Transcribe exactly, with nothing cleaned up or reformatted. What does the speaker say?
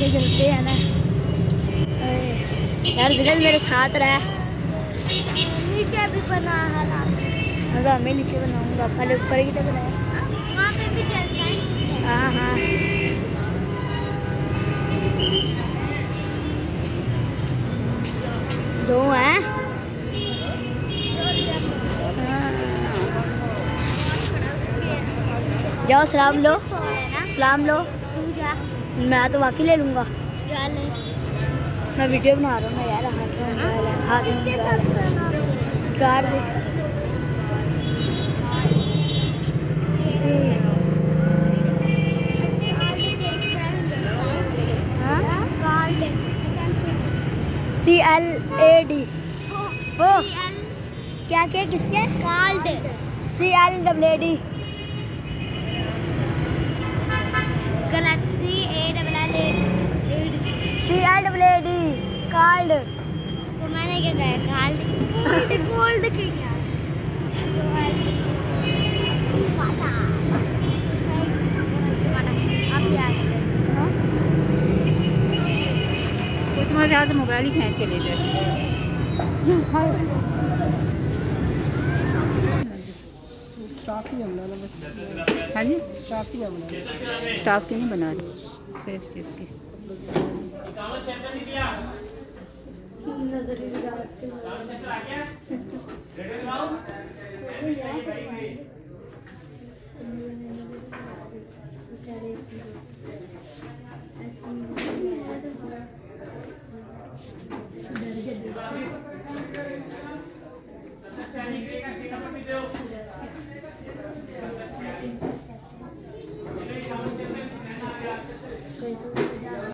पीछे चलते हैं ना यार, जिगर मेरे साथ रहा। नीचे भी बना है ना, मैं नीचे बनाऊंगा, पहले ऊपर की तो बनाया, वहाँ पे भी चलता है। हाँ हाँ दो हैं। जाओ सलाम लो, सलाम लो। मैं तो बाकी ले लूँगा, मैं वीडियो बना रहा हूँ ना यार। हाथ कार C L A D O क्या क्या किसके card C L W A D Galaxy A double L A C L W A D card. तो मैंने क्या कहा कार्ड गोल्ड के क्या अभी आ गए तुम्हारे हाथ से मोबाइल ही फेंक के ले ले। स्टाफ ही बनाना बस। हाँ जी स्टाफ ही बनाना, स्टाफ की नहीं बना रही, सिर्फ चीज़ की।